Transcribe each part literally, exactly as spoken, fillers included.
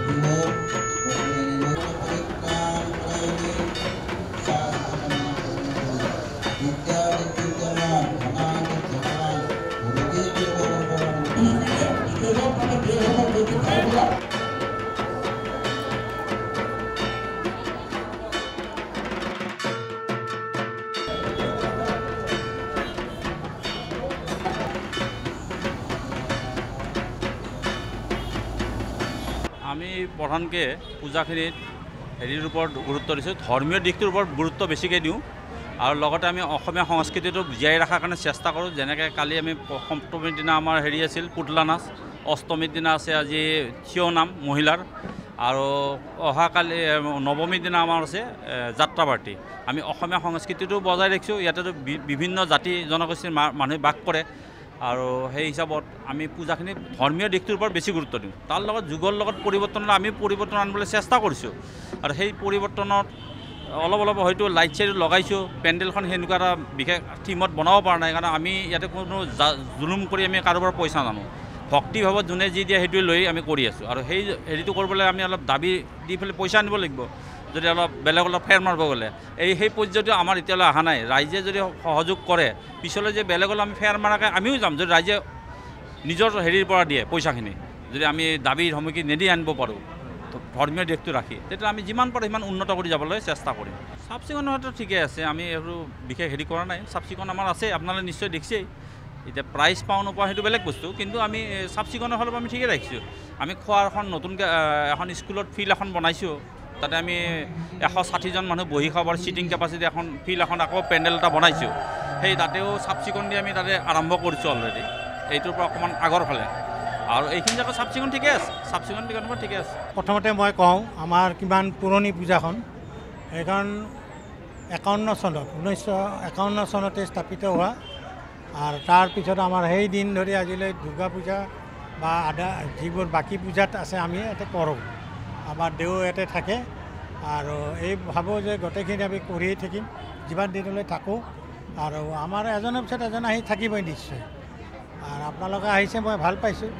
আমি প্ৰধানকৈ পূজাখিনিত হেৰিৰ ওপৰত গুৰুত্ব দিছোঁ, ধৰ্মীয় দিশটোৰ ওপৰত গুৰুত্ব বেছিকৈ দিওঁ আৰু লগতে আমি অসমীয়া সংস্কৃতিটো জীয়াই ৰখাৰ কাৰণে চেষ্টা কৰোঁ। যেনেকৈ কালি আমি সপ্তমীৰ দিনা আমাৰ হেৰি আছিল পুতলা নাচ, অষ্টমীৰ দিনা আছে আজি থিয় নাম মহিলাৰ, আৰু অহাকালি নৱমীৰ দিনা আমাৰ আছে যাত্ৰা পাৰ্টি। আমি অসমীয়া সংস্কৃতিটো বজাই ৰাখিছোঁ। ইয়াতেতো বিভিন্ন জাতি জনগোষ্ঠীৰ মানুহে বাস কৰে আৰু সেই হিচাপত আমি পূজাখিনি ধৰ্মীয় দিশটোৰ ওপৰত বেছি গুৰুত্ব দিওঁ। তাৰ লগত যুগৰ লগত পৰিৱৰ্তনত আমি পৰিৱৰ্তন আনিবলৈ চেষ্টা কৰিছোঁ আৰু সেই পৰিৱৰ্তনত অলপ অলপ হয়তো লাইট চাইট লগাইছোঁ। পেণ্ডেলখন সেনেকুৱা এটা বিশেষ থিমত বনাব পৰা নাই, কাৰণ আমি ইয়াতে কোনো জুলুম কৰি আমি কাৰোবাৰ পইচা নানো। ভক্তিভাৱত যোনে যি দিয়ে সেইটোৱে লৈ আমি কৰি আছোঁ আৰু সেই হেৰিটো কৰিবলৈ আমি অলপ দাবী দি পেলাই পইচা আনিব লাগিব। যদি অলপ বেলেগ অলপ ফেৰ মাৰিব গ'লে এই সেই পৰ্যায়টো আমাৰ এতিয়ালৈ অহা নাই। ৰাইজে যদি সহযোগ কৰে পিছলৈ যে বেলেগলৈ আমি ফেৰ মাৰাকৈ আমিও যাম, যদি ৰাইজে নিজৰ হেৰিৰ পৰা দিয়ে পইচাখিনি, যদি আমি দাবীৰ সন্মুখীন নিদি আনিব পাৰোঁ ধৰ্মীয় দিশটো ৰাখি, তেতিয়া আমি যিমান পাৰোঁ সিমান উন্নত কৰি যাবলৈ চেষ্টা কৰিম। চাফ চিকুণৰ ক্ষেত্ৰত ঠিকে আছে, আমি এইটো বিশেষ হেৰি কৰা নাই। চাফ চিকুণ আমাৰ আছে, আপোনালোকে নিশ্চয় দেখিছেই। এতিয়া প্ৰাইজ পাওঁ নোপোৱা সেইটো বেলেগ বস্তু, কিন্তু আমি চাফ চিকুণৰ ফালৰ পৰা আমি ঠিকে ৰাখিছোঁ। আমি খোৱাৰ এখন নতুনকৈ এখন স্কুলত ফিল্ড এখন বনাইছোঁ, তাতে আমি এশ ষাঠিজন মানুহ বহি খাব পাৰোঁ চিটিং কেপাচিটি এখন ফিল্ড এখন আকৌ পেণ্ডেল এটা বনাইছোঁ। সেই তাতেও চাফ চিকুণ দি আমি তাতে আৰম্ভ কৰিছোঁ অলৰেডি, এইটোৰ পৰা অকণমান আগৰ ফালে। আৰু এইখিনি জেগা চাফ চিকুণ ঠিকে আছে, চাফ চিকুণ দিশৰ ঠিকে আছে। প্ৰথমতে মই কওঁ আমাৰ কিমান পুৰণি পূজাখন, সেইখন একাৱন্ন চনত ঊনৈছশ একাৱন্ন চনতে স্থাপিত হোৱা, আৰু তাৰপিছত আমাৰ সেই দিন ধৰি আজিলৈ দুৰ্গা পূজা বা আদা যিবোৰ বাকী পূজাত আছে আমি ইয়াতে কৰোঁ। আমাৰ দেও ইয়াতে থাকে আৰু এই ভাবোঁ যে গোটেইখিনি আমি কৰিয়ে থাকিম যিমান দিনলৈ থাকোঁ, আৰু আমাৰ এজনৰ পিছত এজন আহি থাকিবই নিশ্চয়। আৰু আপোনালোকে আহিছে মই ভাল পাইছোঁ।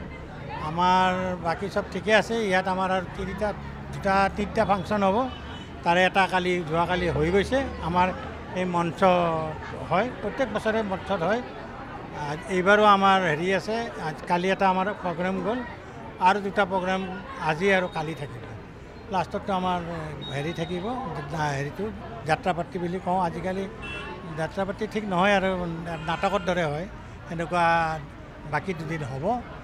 আমাৰ বাকী চব ঠিকে আছে। ইয়াত আমাৰ আৰু তিনিটা দুটা তিনিটা ফাংচন হ'ব, তাৰে এটা কালি যোৱাকালি হৈ গৈছে। আমাৰ এই মঞ্চ হয়, প্ৰত্যেক বছৰে মঞ্চত হয়। এইবাৰো আমাৰ হেৰি আছে, কালি এটা আমাৰ প্ৰগ্ৰেম গ'ল আৰু দুটা প্ৰগ্ৰেম আজি আৰু কালি থাকিব। লাষ্টততো আমাৰ হেৰি থাকিব, হেৰিটো যাত্ৰা পাৰ্টি বুলি কওঁ। আজিকালি যাত্ৰা পাৰ্টি ঠিক নহয় আৰু নাটকৰ দৰে হয়, এনেকুৱা বাকী দুদিন হ'ব।